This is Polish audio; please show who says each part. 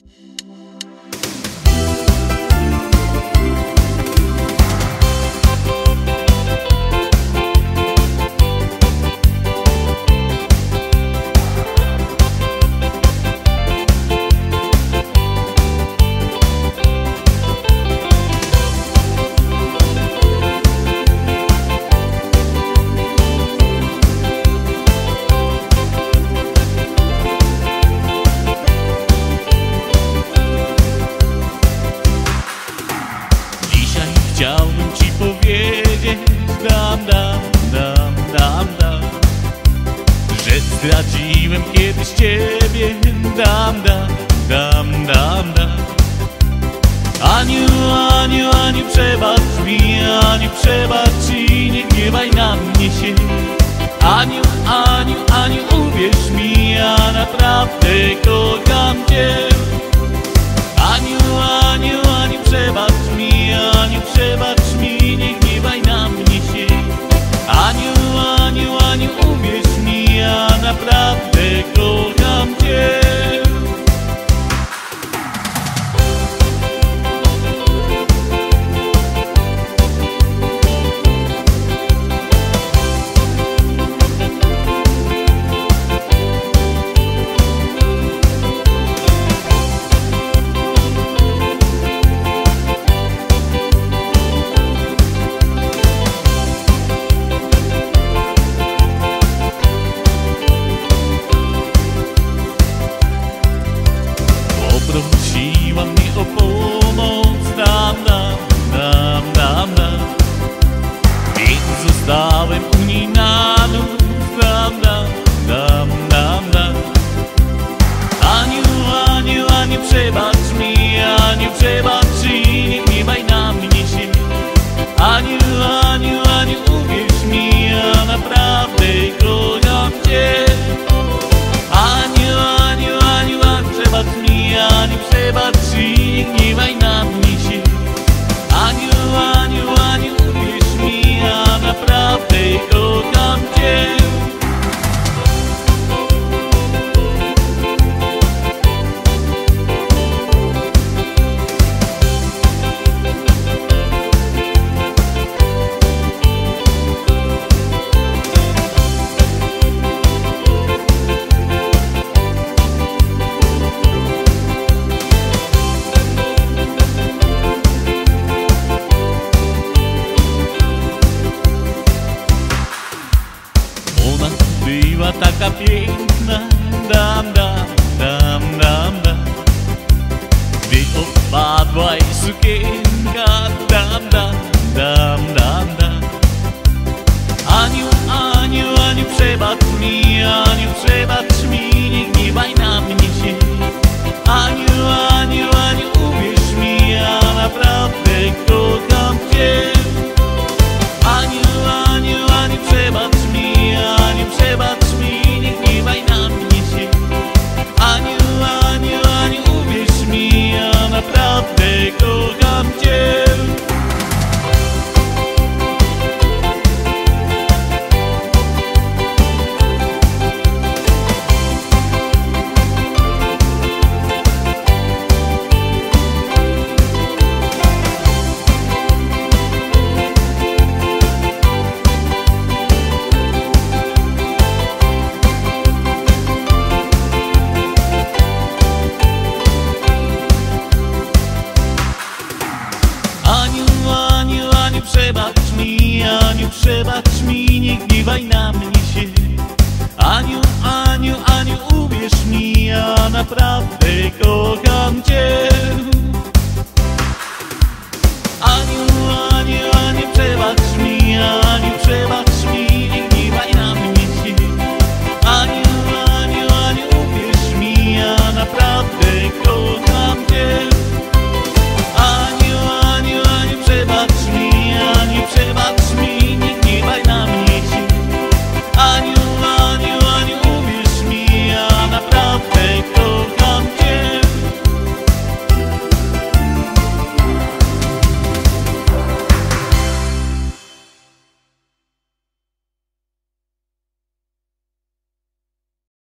Speaker 1: Chciałbym ci powiedzieć, że zdradziłem kiedyś ciebie, Aniu, Aniu, Aniu, przebacz mi, Aniu, przebacz i nie gniewaj na mnie się. Aniu, Aniu, Aniu, uwierz mi, ja naprawdę kocham cię. Aniu, Aniu, Aniu, przebacz mi, Aniu, przebacz mi, nie gniewaj na mnie się. Aniu, Aniu, Aniu, uwierz mi, ja naprawdę kocham cię. Prosiła mnie o pomoc, więc zostałem u niej na noc, Aniu, Aniu, Aniu, przebacz mi, Aniu, przebacz i nie gniewaj na mnie się. Aniu, Aniu, Aniu, uwierz mi, ja naprawdę kocham cię. Aniu, Aniu, Aniu, Aniu, przebacz mi, Aniu, przebacz i nie gniewaj na mnie się. Aniu, Aniu, Aniu, uwierz mi, ja naprawdę kocham cię. Była taka piękna, gdy opadła jej sukienka, Aniu, Aniu, Aniu, przebacz mi, Aniu, przebacz mi, nie gniewaj na mnie się. Aniu, Aniu, Aniu, uwierz mi, ja naprawdę kocham cię. Aniu, Aniu, Aniu, przebacz mi, Aniu, przebacz mi, nie gniewaj na mnie się. Aniu, Aniu, Aniu, uwierz mi, ja naprawdę kocham cię. Przebacz mi, Aniu, przebacz mi, nie gniewaj na mnie się. Aniu, Aniu, Aniu, uwierz mi, ja naprawdę kocham.